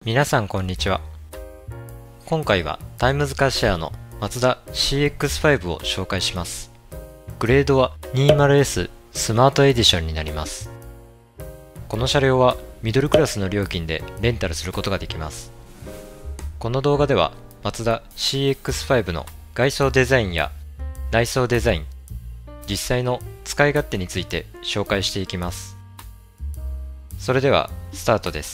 皆さんこんにちは。今回はタイムズカーシェアのマツダ CX-5 を紹介します。グレードは 20S スマートエディションになります。この車両はミドルクラスの料金でレンタルすることができます。この動画ではマツダ CX-5 の外装デザインや内装デザイン、実際の使い勝手について紹介していきます。それではスタートです。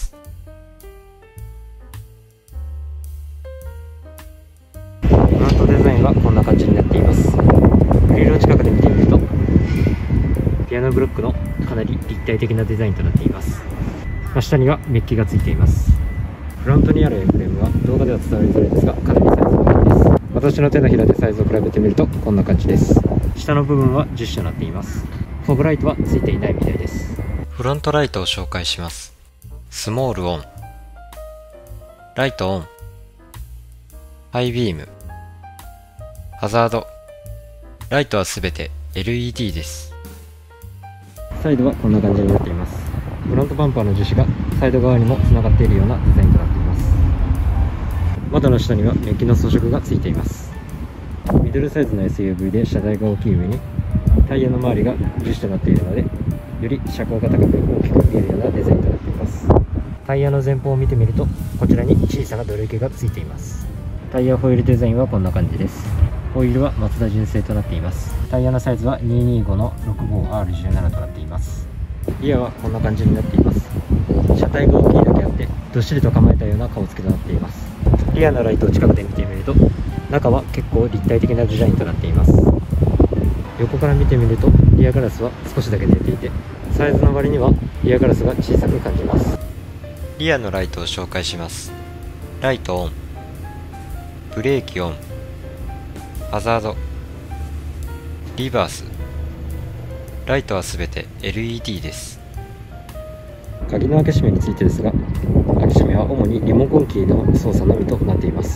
フロントデザインはこんな感じになっています。グリルを近くで見てみるとピアノブロックのかなり立体的なデザインとなっています。真下にはメッキがついています。フロントにあるフレームは動画では伝わりづらいですがかなりサイズが大きいです。私の手のひらでサイズを比べてみるとこんな感じです。下の部分は樹脂となっています。フォグライトはついていないみたいです。フロントライトを紹介します。スモールオン、ライトオン、ハイビーム、ハザード、ライトはすべて LED です。サイドはこんな感じになっています。フロントバンパーの樹脂がサイド側にもつながっているようなデザインとなっています。窓の下にはメッキの装飾がついています。ミドルサイズの SUV で車体が大きい上にタイヤの周りが樹脂となっているのでより車高が高く大きく見えるようなデザインとなっています。タイヤの前方を見てみるとこちらに小さなドル池がついています。タイヤホイールデザインはこんな感じです。ホイールはマツダ純正となっています。タイヤのサイズは225の 65R17 となっています。リアはこんな感じになっています。車体が大きいだけあってどっしりと構えたような顔つきとなっています。リアのライトを近くで見てみると中は結構立体的なデザインとなっています。横から見てみるとリアガラスは少しだけ出ていてサイズの割にはリアガラスが小さく感じます。リアのライトを紹介します。ライトオン、ブレーキオン、ハザード、リバース、ライトはすべて LED です。鍵の開け閉めについてですが、開け閉めは主にリモコンキーの操作のみとなっています。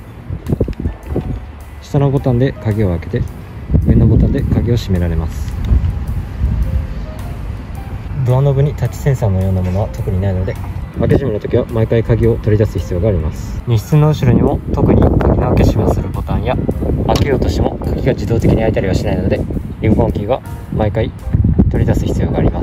下のボタンで鍵を開けて上のボタンで鍵を閉められます。ドアノブにタッチセンサーのようなものは特にないので開け閉めの時は毎回鍵を取り出す必要があります。荷室の後ろにも特に鍵の開け閉めをするボタンや開けようとしても鍵が自動的に開いたりはしないのでリモコンキーは毎回取り出す必要があります。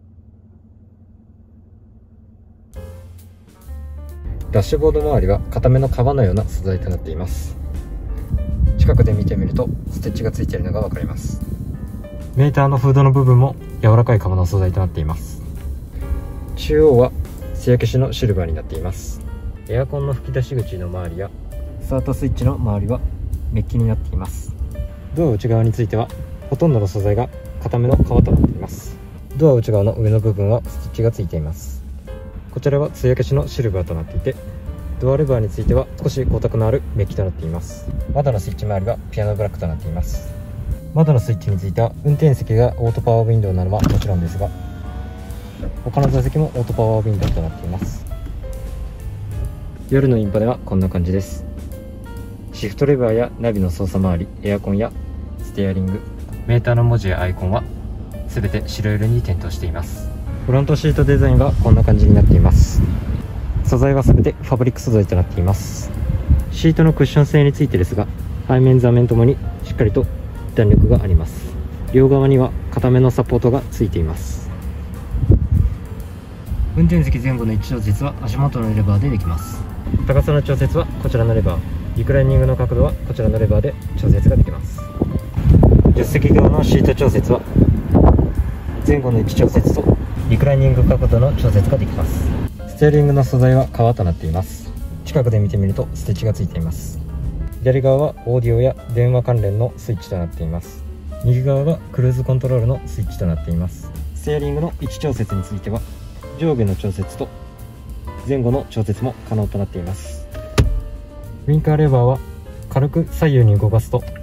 ダッシュボード周りは固めの革のような素材となっています。近くで見てみるとステッチがついているのが分かります。メーターのフードの部分も柔らかい革の素材となっています。中央は艶消しのシルバーになっています。エアコンの吹き出し口の周りやスタートスイッチの周りはメッキになっています。ドア内側についてはほとんどの素材が固めの革となっています。ドア内側の上の部分はステッチがついています。こちらは艶消しのシルバーとなっていてドアレバーについては少し光沢のあるメッキとなっています。窓のスイッチ周りはピアノブラックとなっています。窓のスイッチについては運転席がオートパワーウィンドウなのはもちろんですが他の座席もオートパワーウィンドウとなっています。夜のインパではこんな感じです。シフトレバーやナビの操作周り、エアコンやステアリング、メーターの文字やアイコンは全て白色に点灯しています。フロントシートデザインはこんな感じになっています。素材は全てファブリック素材となっています。シートのクッション性についてですが背面座面ともにしっかりと弾力があります。両側には固めのサポートがついています。運転席前後の位置調節は足元のレバーでできます。高さの調節はこちらのレバー、リクライニングの角度はこちらのレバーで調節ができます。助手席側のシート調節は前後の位置調節とリクライニング角度の調節ができます。ステアリングの素材は革となっています。近くで見てみるとステッチがついています。左側はオーディオや電話関連のスイッチとなっています。右側はクルーズコントロールのスイッチとなっています。ステアリングの位置調節については上下の調節と前後の調節も可能となっています。ウインカーレバーは軽く左右に動かすと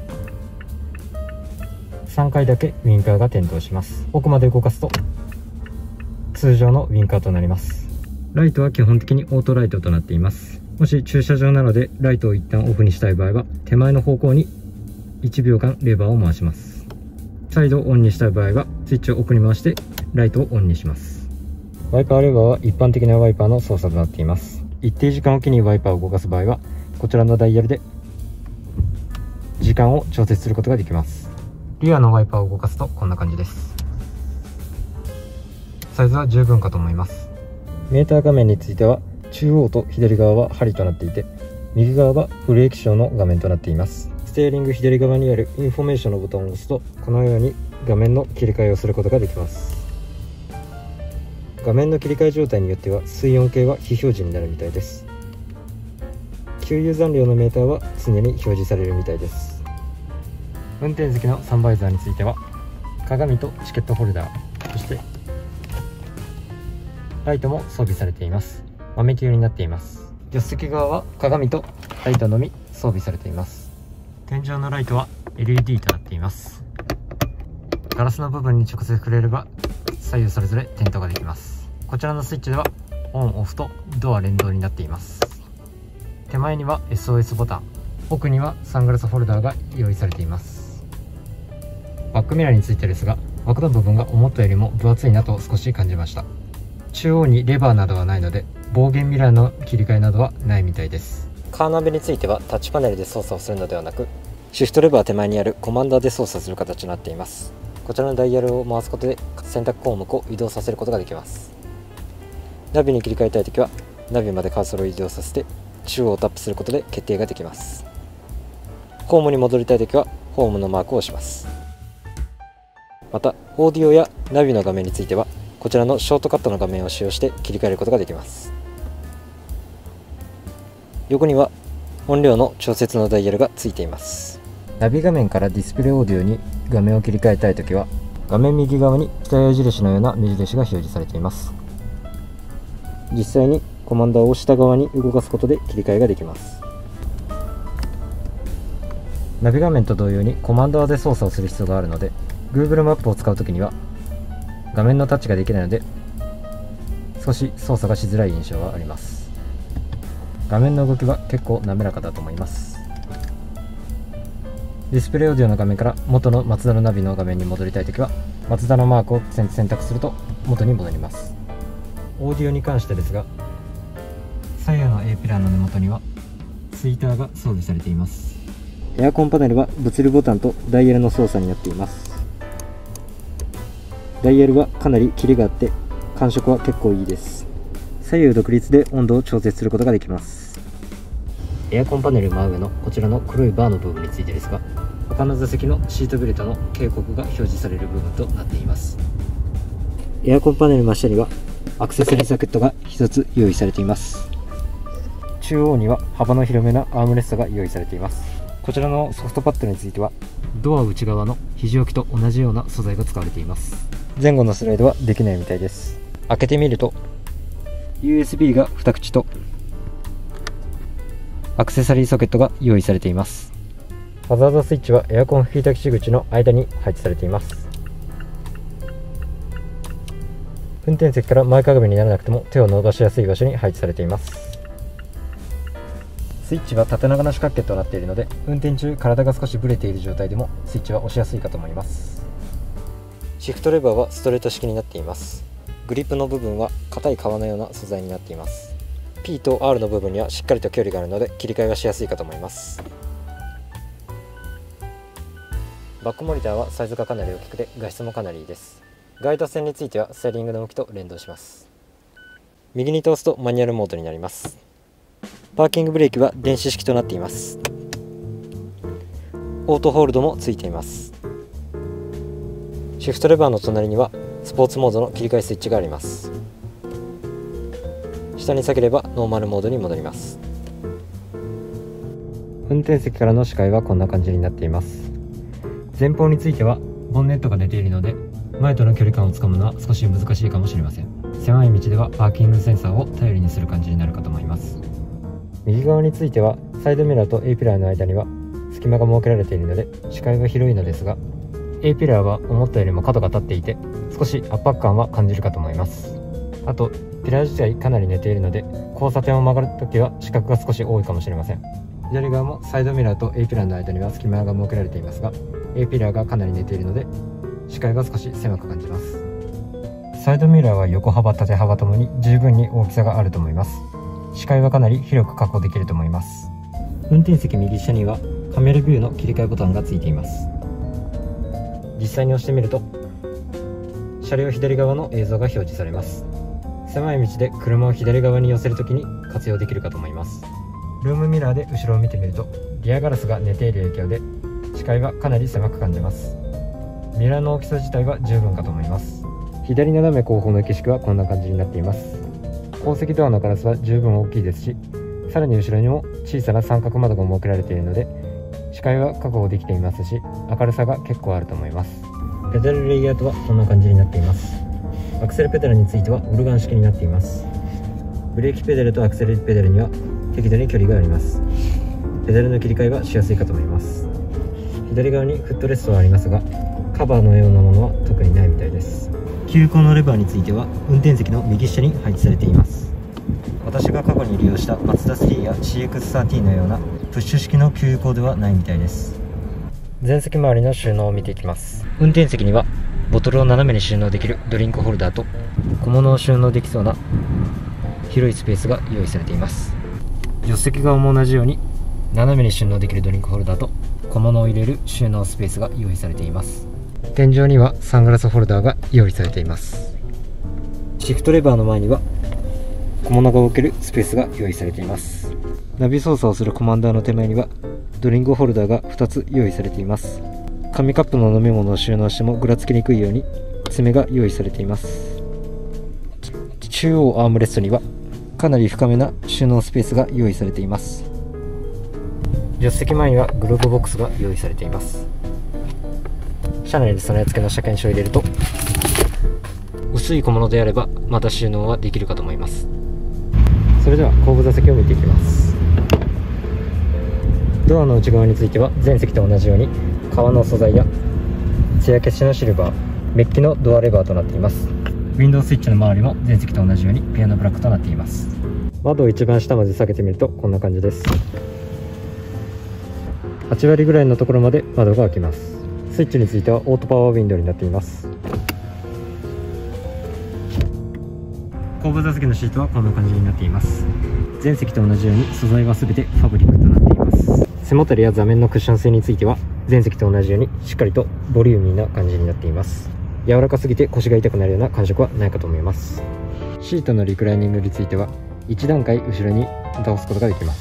3回だけウインカーが点灯します。奥まで動かすと通常のウインカーとなります。ライトは基本的にオートライトとなっています。もし駐車場なのでライトを一旦オフにしたい場合は手前の方向に1秒間レバーを回します。再度オンにしたい場合はスイッチを奥に回してライトをオンにします。ワイパーレバーは一般的なワイパーの操作となっています。 一定時間おきにワイパーを動かす場合はこちらのダイヤルで時間を調節することができます。リアのワイパーを動かすとこんな感じです。サイズは十分かと思います。メーター画面については中央と左側は針となっていて、右側はブレーキ照の画面となっています。ステアリング左側にあるインフォメーションのボタンを押すとこのように画面の切り替えをすることができます。画面の切り替え状態によっては水温計は非表示になるみたいです。給油残量のメーターは常に表示されるみたいです。運転席のサンバイザーについては鏡とチケットホルダー、そしてライトも装備されています。豆球になっています。助手席側は鏡とライトのみ装備されています。天井のライトは LED となっています。ガラスの部分に直接触れれば左右それぞれ点灯ができます。こちらのスイッチではオンオフとドア連動になっています。手前には SOS ボタン、奥にはサングラスホルダーが用意されています。バックミラーについてですが、枠の部分が思ったよりも分厚いなと少し感じました。中央にレバーなどはないので暴言ミラーの切り替えなどはないみたいです。カーナビについてはタッチパネルで操作をするのではなく、シフトレバー手前にあるコマンダーで操作する形になっています。こちらのダイヤルを回すことで選択項目を移動させることができます。ナビに切り替えたいときはナビまでカーソルを移動させて中央をタップすることで決定ができます。ホームに戻りたいときはホームのマークを押します。またオーディオやナビの画面についてはこちらのショートカットの画面を使用して切り替えることができます。横には音量の調節のダイヤルがついています。ナビ画面からディスプレイオーディオに画面を切り替えたいときは画面右側に北矢印のような目印が表示されています。実際にコマンダーを下側に動かすことで切り替えができます。ナビ画面と同様にコマンダーで操作をする必要があるので Google マップを使うときには画面のタッチができないので少し操作がしづらい印象があります。画面の動きは結構滑らかだと思います。ディスプレイオーディオの画面から元のマツダのナビの画面に戻りたいときはマツダのマークを選択すると元に戻ります。オーディオに関してですが、左右の A ピラーの根元にはツイーターが装備されています。エアコンパネルは物理ボタンとダイヤルの操作になっています。ダイヤルはかなりキレがあって感触は結構いいです。左右独立で温度を調節することができます。エアコンパネル真上のこちらの黒いバーの部分についてですが、他の座席のシートベルトの警告が表示される部分となっています。エアコンパネル真下にはアクセサリーソケットが1つ用意されています。中央には幅の広めなアームレストが用意されています。こちらのソフトパッドについてはドア内側の肘置きと同じような素材が使われています。前後のスライドはできないみたいです。開けてみると USB が2口とアクセサリーソケットが用意されています。ハザードスイッチはエアコン吹き出し口の間に配置されています。運転席から前かがみにならなくても手を伸ばしやすい場所に配置されています。スイッチは縦長の四角形となっているので運転中体が少しブレている状態でもスイッチは押しやすいかと思います。シフトレバーはストレート式になっています。グリップの部分は硬い革のような素材になっています。 P と R の部分にはしっかりと距離があるので切り替えがしやすいかと思います。バックモニターはサイズがかなり大きくて画質もかなりいいです。ガイド線についてはステアリングの向きと連動します。右に通すとマニュアルモードになります。パーキングブレーキは電子式となっています。オートホールドもついています。シフトレバーの隣にはスポーツモードの切り替えスイッチがあります。下に下げればノーマルモードに戻ります。運転席からの視界はこんな感じになっています。前方についてはボンネットが出ているので前との距離感をつかむのは少し難しいかもしれません。狭い道ではパーキングセンサーを頼りにする感じになるかと思います。右側についてはサイドミラーと A ピラーの間には隙間が設けられているので視界が広いのですが、 A ピラーは思ったよりも角が立っていて少し圧迫感は感じるかと思います。あとピラー自体かなり寝ているので交差点を曲がるときは視覚が少し多いかもしれません。左側もサイドミラーと A ピラーの間には隙間が設けられていますが A ピラーがかなり寝ているので視界が少し狭く感じます。サイドミラーは横幅縦幅ともに十分に大きさがあると思います。 視界はかなり広く確保できると思います。運転席右下にはカメラビューの切り替えボタンがついています。実際に押してみると車両左側の映像が表示されます。狭い道で車を左側に寄せるときに活用できるかと思います。ルームミラーで後ろを見てみるとリアガラスが寝ている影響で視界はかなり狭く感じます。ミラーの大きさ自体は十分かと思います。左斜め後方の景色はこんな感じになっています。後席ドアのガラスは十分大きいですし、さらに後ろにも小さな三角窓が設けられているので視界は確保できていますし、明るさが結構あると思います。ペダルレイアウトはこんな感じになっています。アクセルペダルについてはオルガン式になっています。ブレーキペダルとアクセルペダルには適度に距離があります。ペダルの切り替えはしやすいかと思います。左側にフットレストはありますが、カバーのようなものは特にないみたいです。急行のレバーについては運転席の右下に配置されています。私が過去に利用したマツダ3や CX-30 のようなプッシュ式の給油口ではないみたいです。前席周りの収納を見ていきます。運転席にはボトルを斜めに収納できるドリンクホルダーと小物を収納できそうな広いスペースが用意されています。助手席側も同じように斜めに収納できるドリンクホルダーと小物を入れる収納スペースが用意されています。天井にはサングラスホルダーが用意されています。シフトレバーの前には小物が置けるスペースが用意されています。ナビ操作をするコマンダーの手前にはドリンクホルダーが2つ用意されています。紙カップの飲み物を収納してもぐらつきにくいように爪が用意されています。中央アームレストにはかなり深めな収納スペースが用意されています。助手席前にはグローブボックスが用意されています。車内で備え付けの車検証を入れると薄い小物であればまた収納はできるかと思います。それでは後部座席を見ていきます。ドアの内側については前席と同じように革の素材や艶消しのシルバー、メッキのドアレバーとなっています。ウィンドウスイッチの周りも前席と同じようにピアノブラックとなっています。窓を一番下まで下げてみるとこんな感じです。8割ぐらいのところまで窓が開きます。スイッチについてはオートパワーウィンドウになっています。後部座席のシートはこんな感じになっています。前席と同じように素材は全てファブリックとなっています。背もたれや座面のクッション性については前席と同じようにしっかりとボリューミーな感じになっています。柔らかすぎて腰が痛くなるような感触はないかと思います。シートのリクライニングについては1段階後ろに倒すことができます。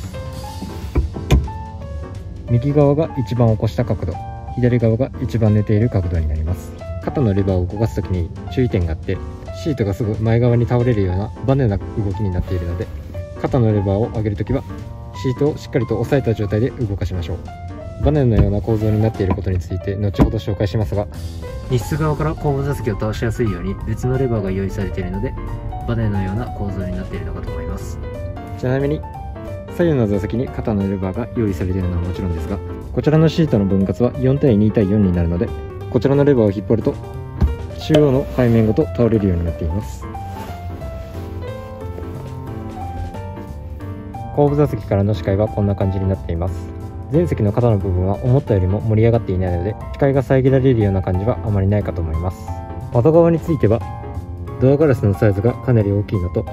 右側が一番起こした角度、左側が一番寝ている角度になります。肩のレバーを動かすときに注意点があって、シートがすぐ前側に倒れるようなバネな動きになっているので、肩のレバーを上げるときはシートをしっかりと押さえた状態で動かしましょう。バネのような構造になっていることについて後ほど紹介しますが、荷室側から後部座席を倒しやすいように別のレバーが用意されているのでバネのような構造になっているのかと思います。ちなみに左右の座席に肩のレバーが用意されているのはもちろんですが、こちらのシートの分割は4対2対4になるので、こちらのレバーを引っ張ると中央の背面ごと倒れるようになっています。後部座席からの視界はこんな感じになっています。前席の肩の部分は思ったよりも盛り上がっていないので視界が遮られるような感じはあまりないかと思います。窓側についてはドアガラスのサイズがかなり大きいのと、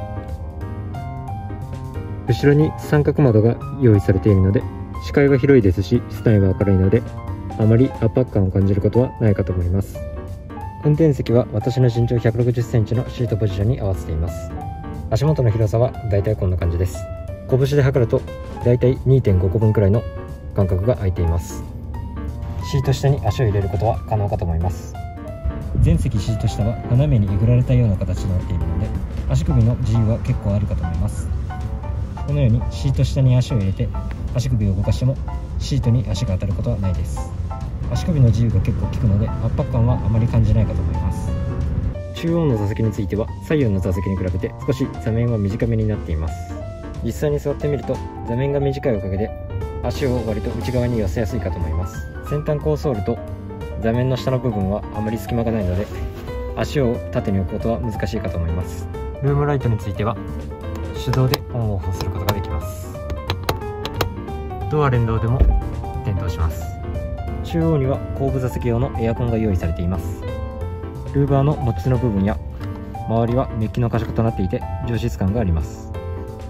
後ろに三角窓が用意されているので視界は広いですし、室内は明るいのであまり圧迫感を感じることはないかと思います。運転席は私の身長160センチのシートポジションに合わせています。足元の広さはだいたいこんな感じです。拳で測るとだいたい 2.5 個分くらいの間隔が空いています。シート下に足を入れることは可能かと思います。前席シート下は斜めにえぐられたような形になっているので足首の自由は結構あるかと思います。このようにシート下に足を入れて足首を動かしてもシートに足が当たることはないです。足首の自由が結構効くので圧迫感はあまり感じないかと思います。中央の座席については左右の座席に比べて少し座面は短めになっています。実際に座ってみると座面が短いおかげで足を割と内側に寄せやすいかと思います。先端コンソールと座面の下の部分はあまり隙間がないので足を縦に置くことは難しいかと思います。ルームライトについては手動でオンオフすることができます。ドア連動でも点灯します。中央には後部座席用のエアコンが用意されています。ルーバーの持ち手の部分や周りはメッキの可色となっていて上質感があります。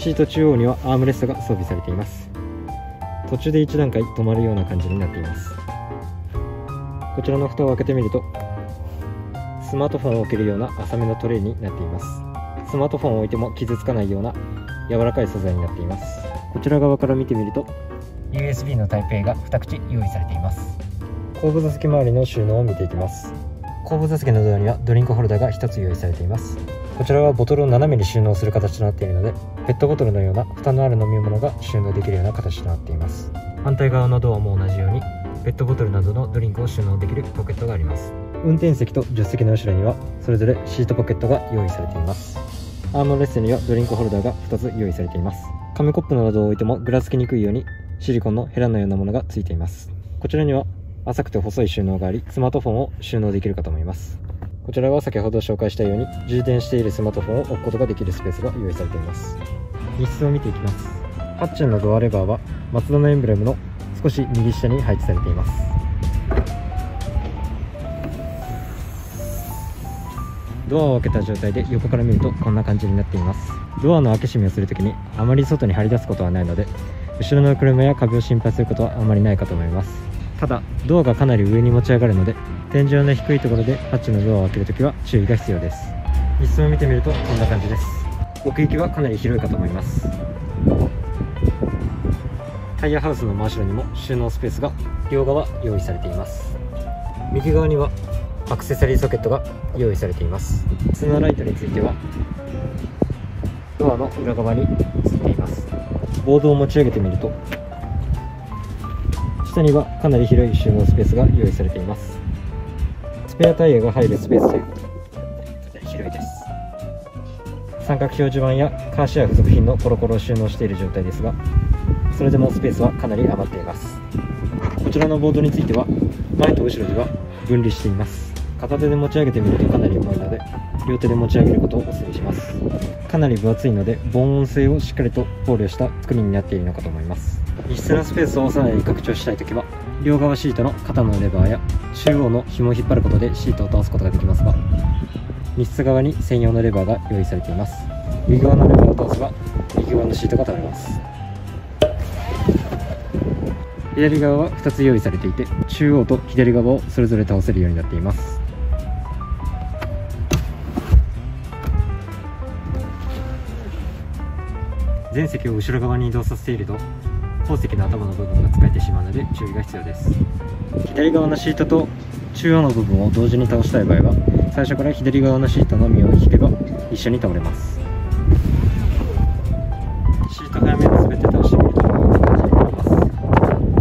シート中央にはアームレストが装備されています。途中で1段階止まるような感じになっています。こちらの蓋を開けてみるとスマートフォンを置けるような浅めのトレイになっています。スマートフォンを置いても傷つかないような柔らかい素材になっています。こちら側から見てみると USB のタイプ A が2口用意されています。後部座席周りの収納を見ていきます。後部座席のドアにはドリンクホルダーが1つ用意されています。こちらはボトルを斜めに収納する形となっているので、ペットボトルのような蓋のある飲み物が収納できるような形となっています。反対側のドアも同じようにペットボトルなどのドリンクを収納できるポケットがあります。運転席と助手席の後ろにはそれぞれシートポケットが用意されています。アームレストにはドリンクホルダーが2つ用意されています。紙コップなどを置いてもぐらつきにくいようにシリコンのヘラのようなものがついています。こちらには浅くて細い収納があり、スマートフォンを収納できるかと思います。こちらは先ほど紹介したように充電しているスマートフォンを置くことができるスペースが用意されています。荷室を見ていきます。ハッチのドアレバーはマツダのエンブレムの少し右下に配置されています。ドアを開けた状態で横から見るとこんな感じになっています。ドアの開け閉めをするときにあまり外に張り出すことはないので、後ろの車や壁を心配することはあまりないかと思います。ただドアがかなり上に持ち上がるので、天井の低いところでハッチのドアを開けるときは注意が必要です。荷室を見てみるとこんな感じです。奥行きはかなり広いかと思います。タイヤハウスの真後ろにも収納スペースが両側用意されています。右側にはアクセサリーソケットが用意されています。ツナライトについてはドアの裏側についています。ボードを持ち上げてみると下にはかなり広い収納スペースが用意されています。スペアタイヤが入るスペースということでかなり広いです。三角表示板やカーシェア付属品のコロコロを収納している状態ですが、それでもスペースはかなり余っています。こちらのボードについては前と後ろでは分離しています。片手で持ち上げてみるとかなり重いので両手で持ち上げることをお勧めします。かなり分厚いので防音性をしっかりと考慮した作りになっているのかと思います。荷室のスペースをさらに拡張したいときは両側シートの肩のレバーや中央の紐を引っ張ることでシートを倒すことができますが、荷室側に専用のレバーが用意されています。右側のレバーを倒せば右側のシートが倒れます。左側は2つ用意されていて、中央と左側をそれぞれ倒せるようになっています。前席を後ろ側に移動させていると後席の頭の部分が使えてしまうので注意が必要です。左側のシートと中央の部分を同時に倒したい場合は最初から左側のシートのみを引けば一緒に倒れます。シート背面を全て倒してみるとこんな感じになります。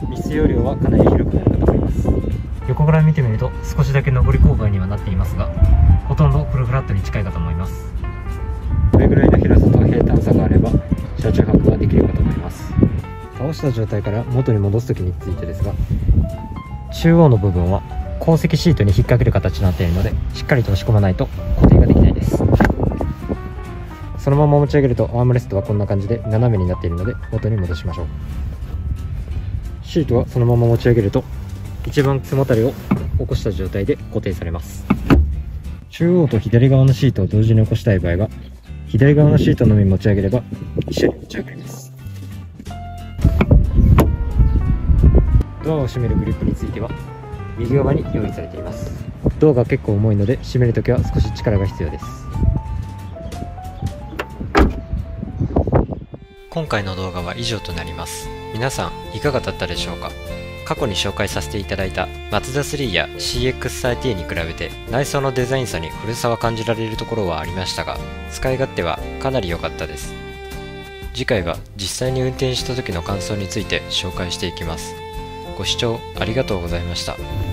荷室容量はかなり広くなるかと思います。横から見てみると少しだけ上り勾配にはなっていますが、ほとんどフルフラットに近いかと思います。これぐらいの広さと平坦さがあれば車中泊ができるかと思います。倒した状態から元に戻す時についてですが、中央の部分は後席シートに引っ掛ける形になっているのでしっかりと押し込まないと固定ができないです。そのまま持ち上げるとアームレストはこんな感じで斜めになっているので元に戻しましょう。シートはそのまま持ち上げると一番背もたれを起こした状態で固定されます。中央と左側のシートを同時に起こしたい場合は左側のシートのみ持ち上げれば一緒に持ち上がります。ドアを閉めるグリップについては右側に用意されています。ドアが結構重いので閉めるときは少し力が必要です。 今回の動画は以上となります。皆さんいかがだったでしょうか。過去に紹介させていただいたマツダ3や CX-30 に比べて内装のデザイン差に古さは感じられるところはありましたが、使い勝手はかなり良かったです。次回は実際に運転した時の感想について紹介していきます。ご視聴ありがとうございました。